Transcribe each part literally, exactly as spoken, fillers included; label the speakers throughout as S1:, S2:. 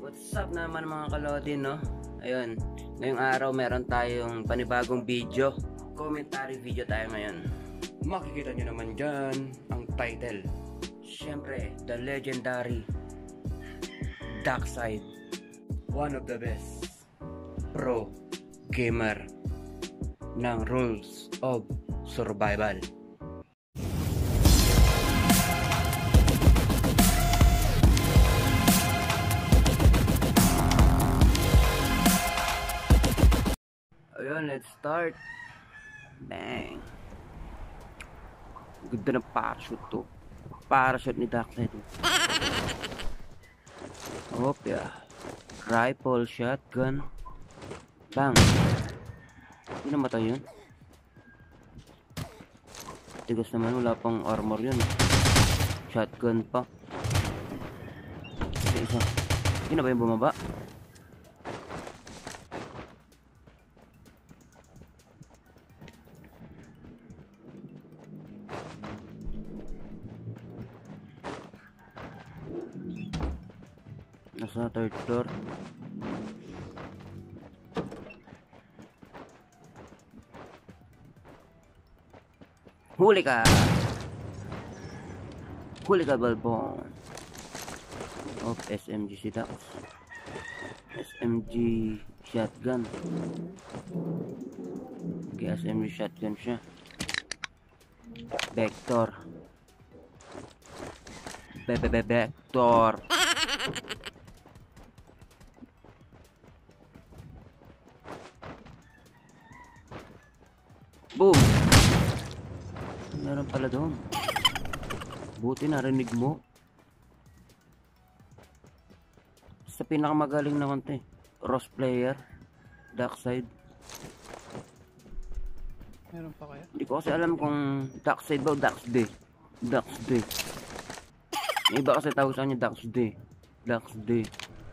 S1: What's up naman mga kalodin, no? Ayun, ngayong araw meron tayong panibagong video. Commentary video tayo ngayon. Makikita nyo naman dyan ang title. Siyempre, the legendary Darkside. One of the best pro gamer ng Rules of Survival. Ayun, let's start. Bang. Ganda ng parachute to. Parachute ni Darkside. Hop, yeah. Rifle, shotgun. Bang. Hindi namatay yun. Tigas naman, wala pang armor yun. Shotgun pa. Isa, isa. Hindi na ba yung bumaba? Nasa third floor. Huli ka! Huli ka, Balbon! Of S M G si Dax. S M G shotgun. Okay, S M G shotgun siya. Vector. Bebe Vector. Boom! Meron pala doon. Buti narinig mo. Sa pinakamagaling na konti. Ross player. Darkside.
S2: Meron pa kaya?
S1: Hindi ko kasi alam kung Darkside ba o Darksday. Darksday. Yung iba kasi tawag sa kanya Darksday. Darksday.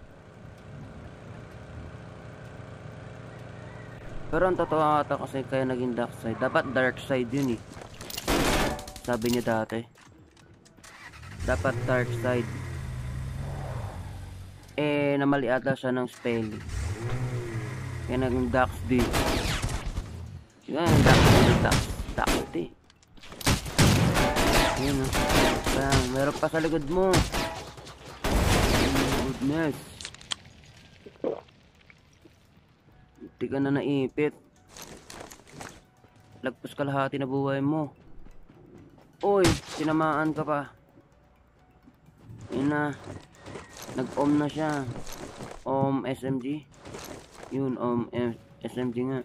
S1: Pero ang totoo ata kasi kaya naging Darkside. Dapat Darkside yun eh. Sabi niya dati. Dapat Darkside. Eh, namali ata siya ng spelling. Kaya naging Darksday. Yan, Darksday. Darks, Darksday. Yan o. Bang, meron pa sa likod mo. Oh, goodness. Hindi ka na naipit. Lagpas kalahati na buhay mo. Uy, tinamaan ka pa. Yun na. Nag-om na siya. Om S M G. Yun, Om S M G nga.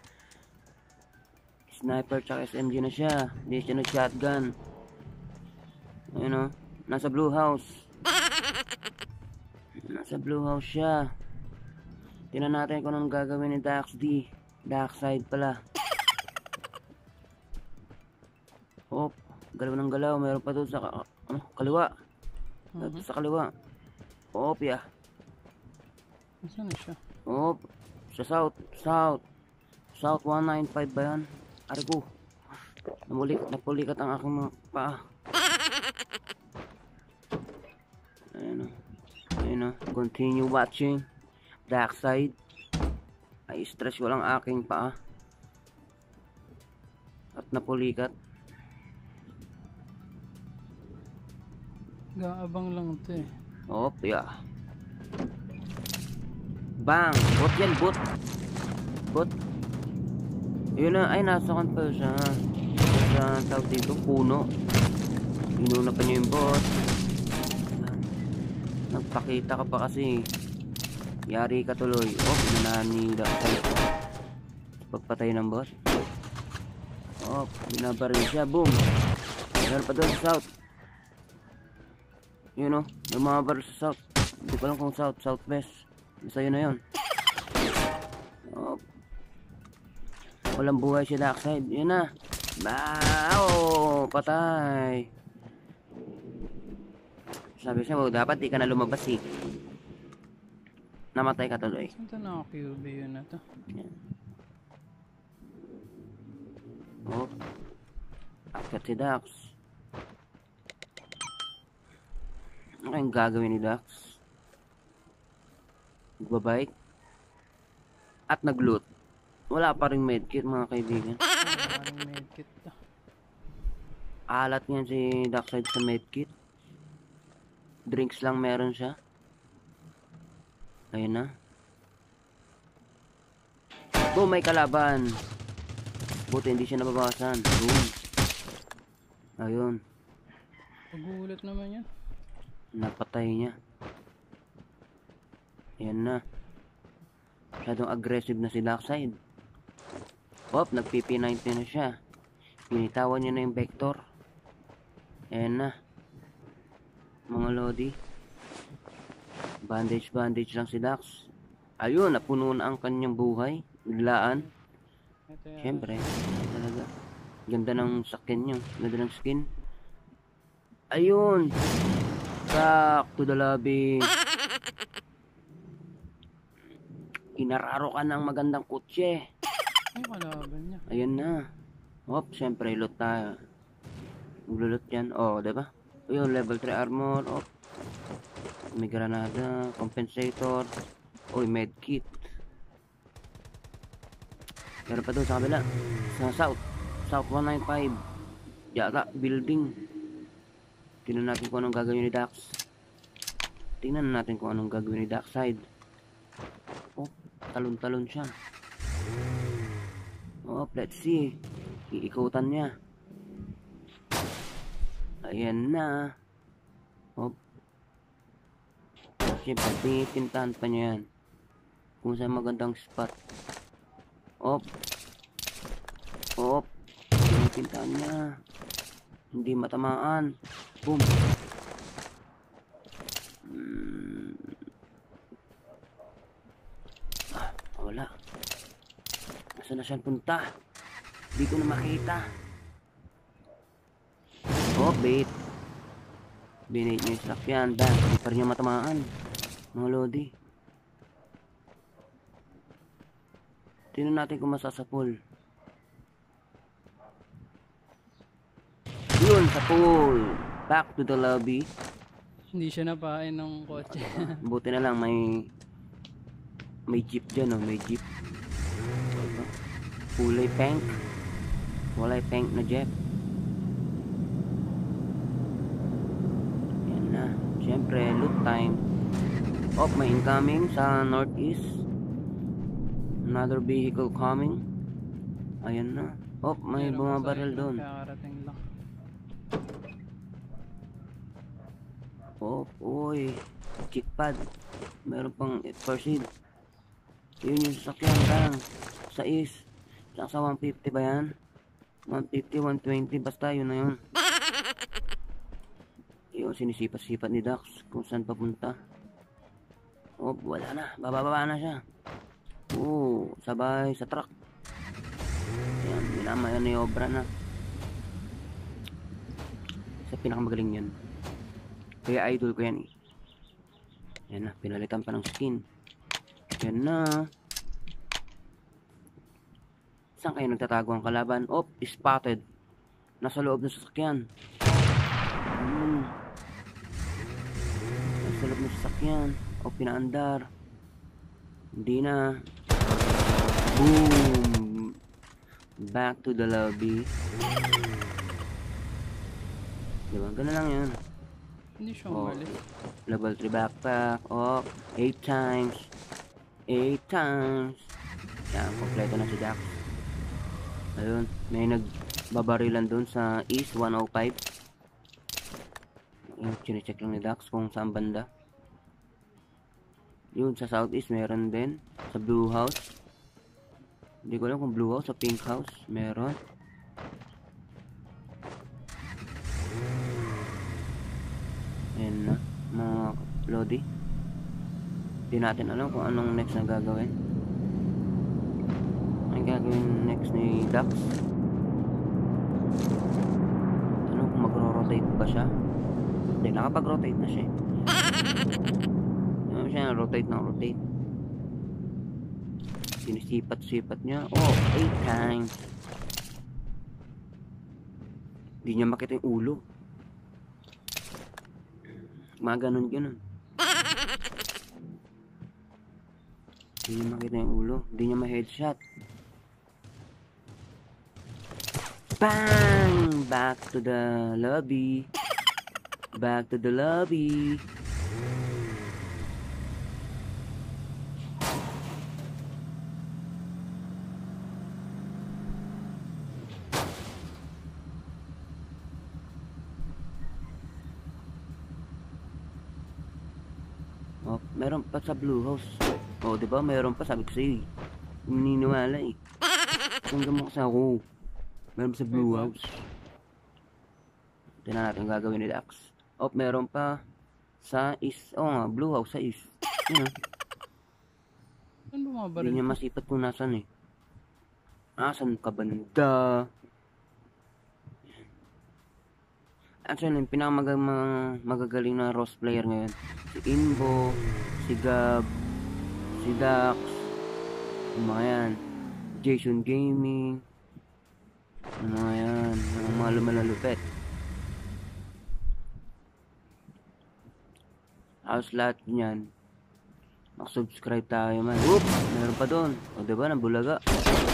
S1: Sniper tsaka S M G na siya. Hindi siya nag-shotgun. Ayun o. Nasa blue house. Nasa blue house siya. Tingnan natin kung anong gagawin ni Darksday. Darkside pala. Hop. Galaw ng galaw. Mayroon pa doon sa ano, kaliwa. Uh -huh. Sa kaliwa. Hop, yeah.
S2: Saan na siya?
S1: Hop. Sa south. South. South one nine five ba yan? Arigo. Namulik, napulikat ang aking mga paa. Ayun o. Ayun o. Continue watching. Darkside. Ay stress ko lang aking paa. At napulikat.
S2: Gaabang lang ito eh.
S1: Hop, yeah. Bang! Bot yan, bot. Bot. Yun na, ay nasa kan pa siya. Sa tawag dito, puno. Inuna pa niya yung bot. Nagpakita ka pa kasi. Yari ka tuloy. Oh, inunahan ni Darkside. Pagpatay ng boss. Oh, binabaril siya. Boom. Meron pa doon sa south. Yun o. May mga baril sa south. Hindi ko lang kung south, southwest. Basta yun na yun. Oh. Walang buhay si Darkside. Yun na. Bao! Patay. Sabi siya, oh, dapat di ka na lumabas eh. Namatay ka tuloy.
S2: Saan ito naka-Q B yun na to?
S1: Yan. Oh. Akat si Dax. Ano kayong gagawin ni Dax? nagbabike, at nag-loot. Wala pa rin medkit mga kaibigan.
S2: Wala rin medkit to.
S1: Alat niyan si Darkside sa medkit. Drinks lang meron siya. Ayun na. Boom, may kalaban. Buti hindi siya nababawasan. Boom. Ayun.
S2: Pagulat naman yan.
S1: Napatay niya. Ayan na. Masyadong aggressive na si Darkside. Hop, nag-P P ninety na siya. Pinitawan niya na yung vector. Ayan na. Mga lodi. Bandage, bandage lang si Dax. Ayun, napuno na ang kanyang buhay. Biglaan.
S2: Ito yan.
S1: Siyempre, talaga. Ganda ng sakin niya. Ganda ng skin. Ayun. Back to the lobby. Inararo ka ng magandang kutse.
S2: Ay, kalaban niya.
S1: Ayun na. Hop, siyempre, loot tayo. Maglulot yan. Oh, diba? Ayun, level three armor. Hop. May granada. Compensator. Uy, medkit. Meron pa doon sa kabila. Sa south. South one ninety-five. Yata, building. Tingnan natin kung anong gagawin ni Dax. Tingnan natin kung anong gagawin ni Darkside. Oh, talon-talon siya. Oh, let's see. Iikutan niya. Ayan na. Oh. Siyempre, pintintahan pa niya yan. Kung saan magandang spot. Op. Op. Pintintahan niya. Hindi matamaan. Boom. Hmm. Ah, wala. Nasaan na siya punta? Hindi ko na makita. Oh, bait. Binate niya yung sakyan. Bang, hindi pa rin niya matamaan. Mga lodi. Tingnan natin kung masasapol. Yun, sa pool. Back to the lobby.
S2: Hindi siya napain ng kotse.
S1: Buti na lang may may jeep dyan, oh. May jeep. Kulay pink. Kulay pink na jeep. Yan na. Siyempre, loot time. Oh, may incoming sa northeast. Another vehicle coming. Ayan na. Oh, may
S2: Meron
S1: bumabaril
S2: pa sa
S1: doon.
S2: kakarating lang.
S1: Oh, uy. Kickpad. Meron pang proceed. Yun yung sasakyan lang. Sa is. Saka sa one fifty ba yan? one fifty, one twenty. Basta yun na yun. Yun, sinisipat-sipat ni Dax. Kung saan papunta. Oh, wala na. Bababa na siya. Oh, sabay sa truck. Yan, minamaya na yung obra na. Sa pinakamagaling yan. Kaya idol ko yan eh. Yan na, pinalitan pa ng skin. Yan na. Saan kayo nagtatago ang kalaban? Oh, spotted. Nasa loob ng sasakyan. Hmm. Nasa loob ng sasakyan. O, pinaandar. Hindi na. Boom. Back to the lobby. Diba? Ganun lang yan.
S2: Hindi siya
S1: Oh,
S2: umalis.
S1: level three backpack. Oh, eight times. eight times. Yan, kompleto na si Dax. Ayun, may nagbabarilan dun sa East one oh five. Yung chinecheck lang ni Dax kung saan banda. Yun, sa Southeast meron din. Sa Blue House. Hindi ko alam kung Blue House o Pink House. Meron. Ayan na, mga lodi. Hindi natin alam kung anong next na gagawin. Ang gagawin next ni Dax. Tanong kung magro-rotate ba siya. Hindi, nakapag-rotate na siya. Ano siya, rotate na rotate. Sinisipat-sipat niya. Oh, eight times. Hindi niya makita yung ulo. Mga ganun-ganun. Hindi niya makita yung ulo. Hindi niya ma-headshot. Bang! Back to the lobby. Back to the lobby. Oh, meron pa sa Blue House. Oh, di ba? Meron pa, sabi ko sa'yo eh. Naniniwala eh. Kung mo sa ako. Meron pa sa Blue House. Tingnan natin gagawin ni Dax. Oh, meron pa sa East. Oh nga, Blue House sa East. Yun ah.
S2: Saan bumabaril?
S1: Hindi niya masipat kung nasan eh. Asan ka banda? Actually, yung pinakamagagaling na Ross player ngayon, si Inbo, si Gab, si Dax, yung mga yan, Jason Gaming, yung mga yan, yung mga lumalalupet. Halos lahat niyan, nakasubscribe tayo man. Whoop! Meron pa doon. O diba, nabulaga.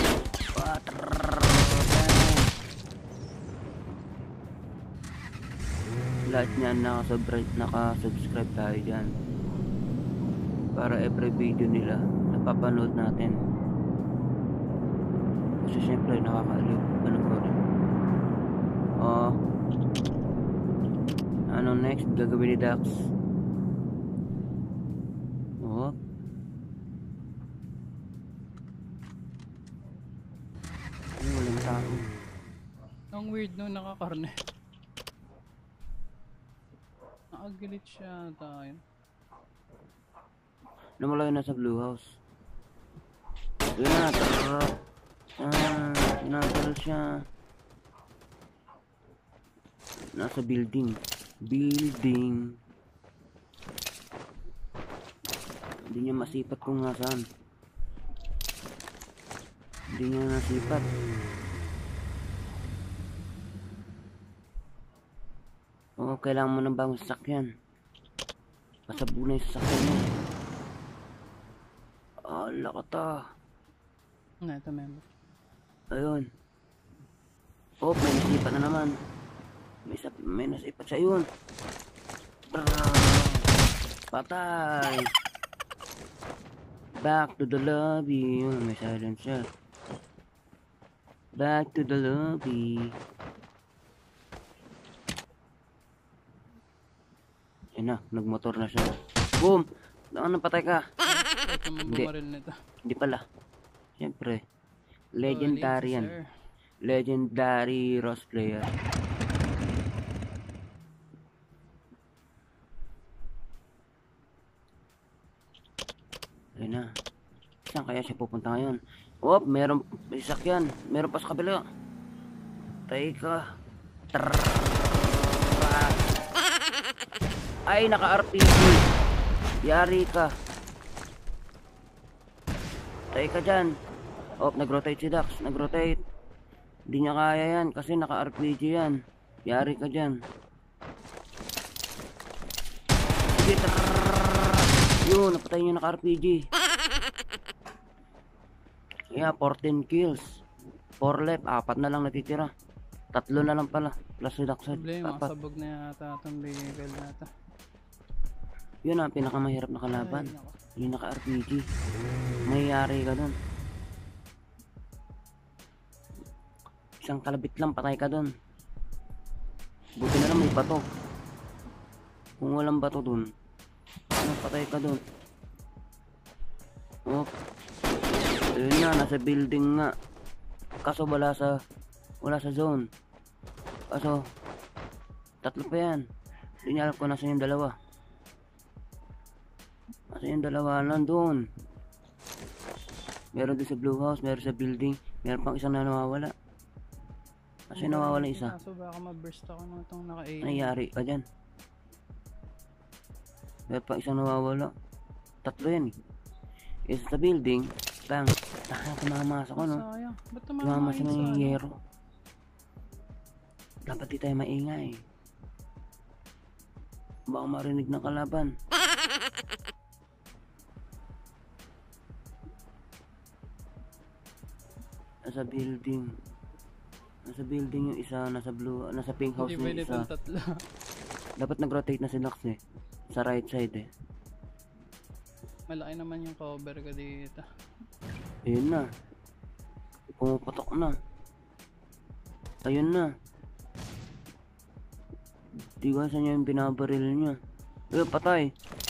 S1: Lahat niyan nakasubscribe, nakasubscribe tayo dyan. Para every video nila, napapanood natin. Kasi syempre, nakakaaliw. Anong ko rin. Oh. Ano next? Gagawin ni Dax. Oh. Ano, walang tao.
S2: Ang weird no, nakakarne. Nakagilit siya tayo.
S1: Namalayo na sa Blue House. Yun na, tarap. Ah, nataral siya. Nasa building. Building. Hindi niya masipat kung nasaan. Hindi niya nasipat. Oo, kailangan mo ng bagong sasakyan. Pasabog na yung sasakyan mo. Ala ka ta.
S2: Ano, ito member.
S1: Ayun. Oh, may nasipat na naman. May, may nasipat siya yun. Patay. Back to the lobby. Yun, may silencer. Back to the lobby. Yan na, nagmotor na siya. Boom! Ano, patay ka?
S2: Ito mo
S1: Hindi.
S2: bumaril nito.
S1: Hindi pala. Siyempre. Legendary yan.
S2: Sir.
S1: Legendary Ross player. Ayun na. Saan kaya siya pupunta ngayon? Oh, meron may sakyan. Meron pa sa kabila. Teka. Trrrr. Ay, naka-R P G. Yari ka. Teka dyan. Oh, nag-rotate si Dax. Nag-rotate. Hindi niya kaya yan kasi naka-R P G yan. Yari ka dyan. Sige, trrrr. Yun, napatay niya naka-R P G. Yeah, fourteen kills. four left. Apat na lang natitira. Tatlo na lang pala. Plus si Dax.
S2: Problema,
S1: Apat.
S2: sabog na yata itong vehicle nata.
S1: Yun ang pinakamahirap na kalaban.
S2: Ay, nako.
S1: Yung naka-R P G. Mayayari ka dun. Isang kalabit lang, patay ka dun. Buti na lang may bato. Kung walang bato dun, ano, patay ka dun. Oh. Ayun na, nasa building nga. Kaso wala sa, wala sa zone. Kaso, tatlo pa yan. Hindi niya alam kung nasa yung dalawa. Nasa yung dalawa nandun. Meron din sa Blue House, meron sa building. Meron pang isang na nawawala. Kasi nawawala isa.
S2: Kaso baka ma-burst ako ng itong naka-A.
S1: Nangyari ka dyan. Meron pang isang nawawala. Tatlo yan eh. Isa sa building. Bang. Ah, tumamasa ko no.
S2: Sayang. Ba't tumama
S1: Tumamasa
S2: yun
S1: na
S2: sa
S1: yung
S2: ano?
S1: yero. Dapat di tayo maingay. Baka marinig ng kalaban. Nasa building. Nasa building yung isa, nasa blue, nasa pink house
S2: Hindi
S1: na yung
S2: pwede
S1: isa.
S2: itong tatlo.
S1: Dapat nag-rotate na si Nox eh. Sa right side eh.
S2: Malaki naman yung cover ko dito.
S1: Ayun na. Pumuputok na. Ayun na. Di ko saan yung binabaril niya. Ayun, patay.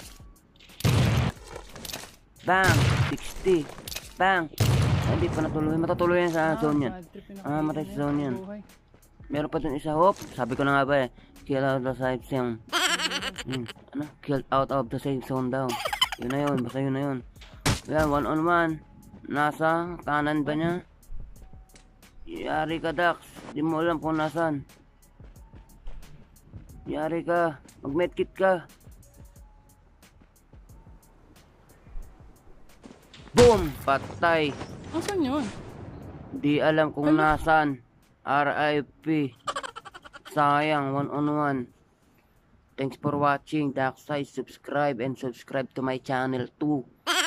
S1: Bang! sixty. Bang! Ay, hindi pa natuloy. Matatuloy yan sa zone yan.
S2: bad trip yung
S1: Ah,
S2: nakikita
S1: matay sa
S2: niya,
S1: zone yan.
S2: buhay.
S1: Meron pa dun isa. Hop! Sabi ko na nga ba eh. Kill out the safe zone. Hmm. Ano? Kill out of the safe zone daw. Yun na yun. Basta yun na yun. Yan, one on one. Nasa kanan ba niya? Yari ka, Dax. Di mo alam kung nasan. Yari ka. Mag-medkit ka. Boom! Patay.
S2: Asan yun?
S1: Di alam kung nasan. R I P. Sayang, one on one. Thanks for watching. Daxai, subscribe and subscribe to my channel too.